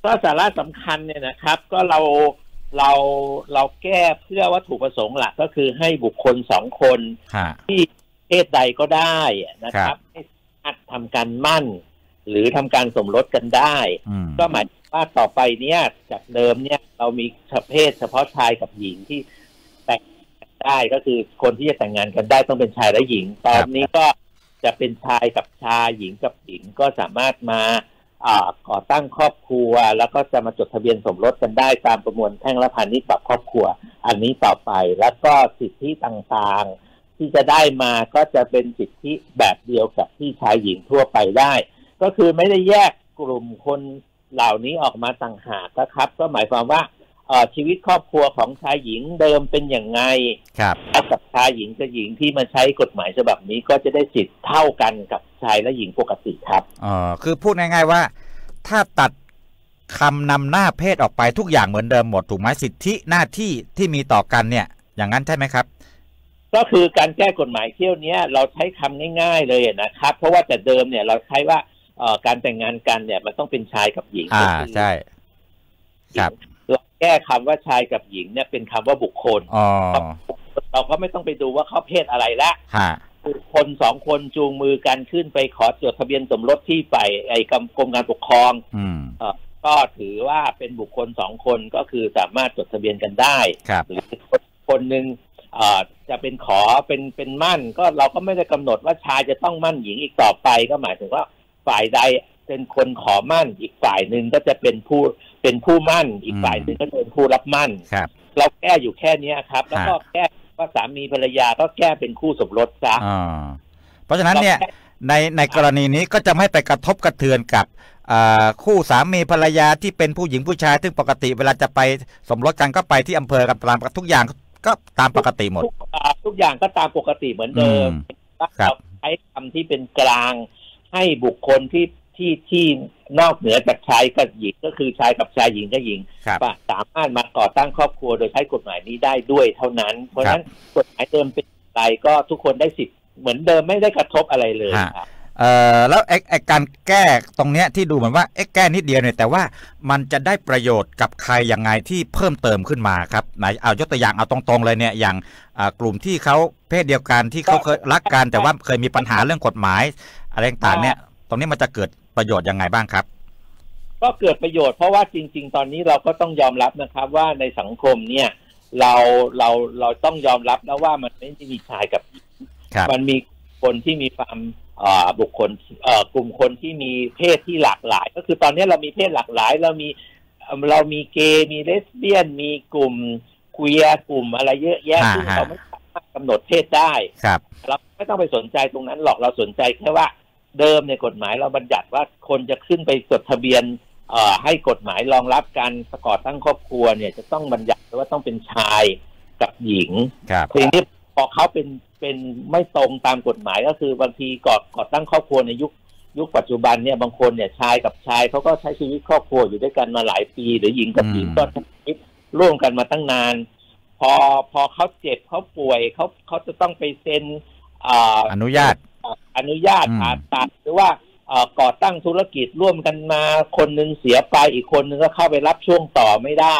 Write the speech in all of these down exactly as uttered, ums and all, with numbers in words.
ก็สาระสำคัญเนี่ยนะครับก็เราเราเราแก้เพื่อวัตถุประสงค์หลักก็คือให้บุคคลสองคนที่เพศใดก็ได้นะครับให้สามารถทำการมั่นหรือทำการสมรสกันได้ก็หมายว่าต่อไปเนี้ยจากเดิมเนี่ยเรามีเพศเฉพาะชายกับหญิงที่แต่งได้ก็คือคนที่จะแต่งงานกันได้ต้องเป็นชายและหญิงตอนนี้ก็จะเป็นชายกับชายหญิงกับหญิงก็สามารถมาก่อตั้งครอบครัวแล้วก็จะมาจดทะเบียนสมรสกันได้ตามประมวลแพ่งและพาณิชย์กับครอบครัวอันนี้ต่อไปแล้วก็สิทธิต่างๆที่จะได้มาก็จะเป็นสิทธิแบบเดียวกับที่ชายหญิงทั่วไปได้ก็คือไม่ได้แยกกลุ่มคนเหล่านี้ออกมาต่างหากนะครับก็หมายความว่าชีวิตครอบครัวของชายหญิงเดิมเป็นอย่างไงครับกับชายหญิงกับหญิงที่มาใช้กฎหมายฉบับนี้ก็จะได้สิทธิ์เท่ากันกับชายและหญิงปกติครับอ๋อคือพูดง่ายๆว่าถ้าตัดคำนำหน้าเพศออกไปทุกอย่างเหมือนเดิมหมดถูกไหมสิทธิหน้าที่ที่มีต่อกันเนี่ยอย่างนั้นใช่ไหมครับก็คือการแก้กฎหมายเที่ยวนี้เราใช้คำง่ายๆเลยนะครับเพราะว่าแต่เดิมเนี่ยเราใช้ว่าการแต่งงานกันเนี่ยมันต้องเป็นชายกับหญิงอ่าใช่ครับเราแก้คำว่าชายกับหญิงเนี่ยเป็นคำว่าบุคคลเราก็ไม่ต้องไปดูว่าเขาเพศอะไรละบุคคลสองคนจูงมือกันขึ้นไปขอจดทะเบียนสมรสที่ฝ่ายไอ้กรมการปกครองก็ถือว่าเป็นบุคคลสองคนก็คือสามารถจดทะเบียนกันได้หรือคนหนึ่งจะเป็นขอเป็นเป็นมั่นก็เราก็ไม่ได้กำหนดว่าชายจะต้องมั่นหญิงอีกต่อไปก็หมายถึงว่าฝ่ายใดเป็นคนขอมั่นอีกฝ่ายหนึ่งก็จะเป็นผู้เป็นผู้มั่นอีกฝ่ายหนึ่งก็เป็นผู้รับมั่นเราแก้อยู่แค่นี้ครับแล้วก็แก้ว่าสามีภรรยาก็แก้เป็นคู่สมรสซะเพราะฉะนั้นเนี่ยในในกรณีนี้ก็จะไม่ไปกระทบกระเทือนกับคู่สามีภรรยาที่เป็นผู้หญิงผู้ชายซึ่งปกติเวลาจะไปสมรสกันก็ไปที่อำเภอกับตามทุกอย่างก็ตามปกติหมดทุกอย่างก็ตามปกติเหมือนเดิมเราใช้คำที่เป็นกลางให้บุคคลที่ที่ที่นอกเหนือจากชายกับหญิงก็คือชายกับชายหญิงกับหญิงสามารถมาก่อตั้งครอบครัวโดยใช้กฎหมายนี้ได้ด้วยเท่านั้นเพราะฉะนั้นกฎหมายเดิมเป็นอะไรก็ทุกคนได้สิทธิ์เหมือนเดิมไม่ได้กระทบอะไรเลยครับเอ่อแล้วไอ้ไอ้การแก้ตรงเนี้ยที่ดูเหมือนว่าไอ้แก้นิดเดียวเนี่ยแต่ว่ามันจะได้ประโยชน์กับใครยังไงที่เพิ่มเติมขึ้นมาครับไหนเอายกตัวอย่างเอาตรงๆเลยเนี่ยอย่างกลุ่มที่เขาเพศเดียวกันที่เขาเคยรักกันแต่ว่าเคยมีปัญหาเรื่องกฎหมายอะไรต่างๆเนี่ยตรงนี้มันจะเกิดประโยชน์ยังไงบ้างครับก็เกิดประโยชน์เพราะว่าจริงๆตอนนี้เราก็ต้องยอมรับนะครับว่าในสังคมเนี่ยเราเราเราต้องยอมรับแล้วว่ามันไม่ได้มีชายกับหญิงมันมีคนที่มีความบุคคลกลุ่มคนที่มีเพศที่หลากหลายก็คือตอนนี้เรามีเพศหลากหลายเรามีเรามีเกย์มีเลสเบี้ยนมีกลุ่มควียร์กลุ่มอะไรเยอะแยะที่เราไม่สามารถกำหนดเพศได้เราไม่ต้องไปสนใจตรงนั้นหรอกเราสนใจแค่ว่าเดิมในกฎหมายเราบัญญัติว่าคนจะขึ้นไปจดทะเบียนให้กฎหมายรองรับการประกอบตั้งครอบครัวเนี่ยจะต้องบัญญัติว่าต้องเป็นชายกับหญิงทีนี้พอเขาเป็นเป็นไม่ตรงตามกฎหมายก็คือบางทีก่อก่อตั้งครอบครัวในยุคยุคปัจจุบันเนี่ยบางคนเนี่ยชายกับชายเขาก็ใช้ชีวิตครอบครัวอยู่ด้วยกันมาหลายปีหรือหญิงกับหญิงก็ใช้ชีวิตร่วมกันมาตั้งนานพอพอเขาเจ็บเขาป่วยเขาเขาจะต้องไปเซ็นอนุญาตอนุญาตผ่าตัดหรือว่าก่อตั้งธุรกิจร่วมกันมาคนนึงเสียไปอีกคนนึงก็เข้าไปรับช่วงต่อไม่ได้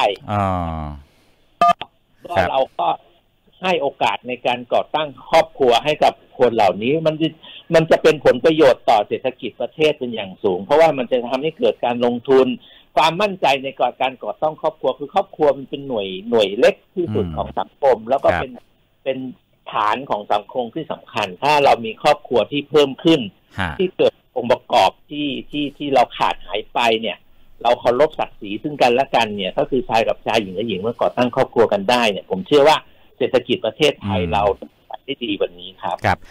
ก็เราก็ให้โอกาสในการก่อตั้งครอบครัวให้กับคนเหล่านี้มันจะมันจะเป็นผลประโยชน์ต่อเศรษฐกิจประเทศเป็นอย่างสูงเพราะว่ามันจะทำให้เกิดการลงทุนความมั่นใจในการก่อตั้งครอบครัวคือครอบครัวมันเป็นหน่วยหน่วยเล็กที่สุดของสังคมแล้วก็เป็นเป็นฐานของสังคมที่สำคัญถ้าเรามีครอบครัวที่เพิ่มขึ้นที่เกิดองค์ประกอบที่ที่ที่เราขาดหายไปเนี่ยเราเคารพศักดิ์ศรีซึ่งกันและกันเนี่ยก็คือชายกับชายหญิงกับหญิงเมื่อก่อตั้งครอบครัวกันได้เนี่ยผมเชื่อว่าเศรษฐกิจประเทศไทยเราได้ดีกว่านี้ครับครับ